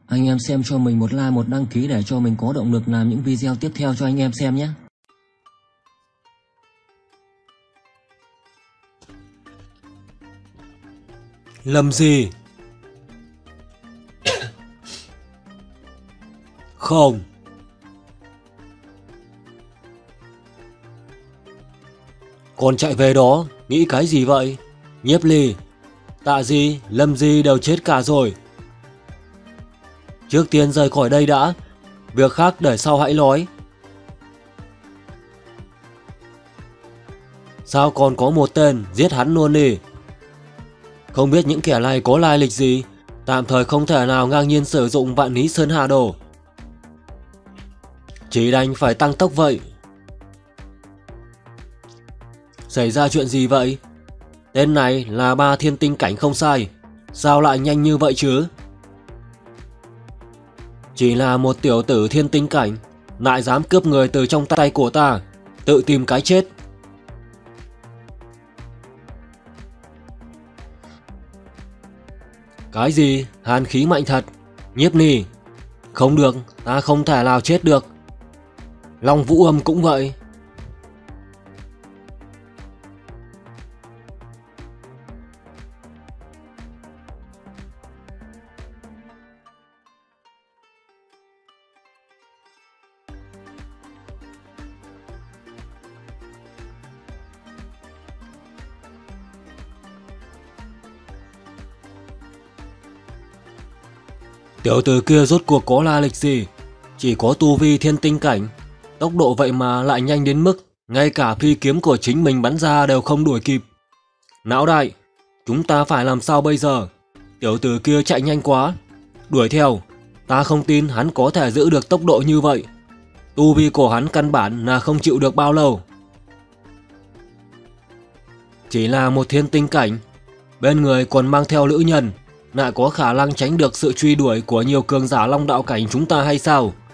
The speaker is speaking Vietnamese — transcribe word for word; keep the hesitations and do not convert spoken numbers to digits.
Anh em xem cho mình một like, một đăng ký để cho mình có động lực làm những video tiếp theo cho anh em xem nhé. Lâm gì? Không. Còn chạy về đó, nghĩ cái gì vậy? Nhiếp Ly, Tạ Di, Lâm Di đều chết cả rồi. Trước tiên rời khỏi đây đã, việc khác để sau hãy nói. Sao còn có một tên, giết hắn luôn đi. Không biết những kẻ này có lai lịch gì, tạm thời không thể nào ngang nhiên sử dụng Vạn Lý Sơn Hà Đồ. Chỉ đành phải tăng tốc vậy. Xảy ra chuyện gì vậy? Tên này là ba thiên tinh cảnh không sai, sao lại nhanh như vậy chứ? Chỉ là một tiểu tử thiên tinh cảnh, lại dám cướp người từ trong tay của ta, tự tìm cái chết. Cái gì? Hàn khí mạnh thật. Nhiếp Ly, không được, ta không thể nào chết được. Long Vũ Âm cũng vậy. Tiểu tử kia rốt cuộc có lai lịch gì? Chỉ có tu vi thiên tinh cảnh, tốc độ vậy mà lại nhanh đến mức ngay cả phi kiếm của chính mình bắn ra đều không đuổi kịp. Não đại, chúng ta phải làm sao bây giờ? Tiểu tử kia chạy nhanh quá, đuổi theo, ta không tin hắn có thể giữ được tốc độ như vậy. Tu vi của hắn căn bản là không chịu được bao lâu. Chỉ là một thiên tinh cảnh, bên người còn mang theo nữ nhân, lại có khả năng tránh được sự truy đuổi của nhiều cường giả Long Đạo cảnh chúng ta hay sao?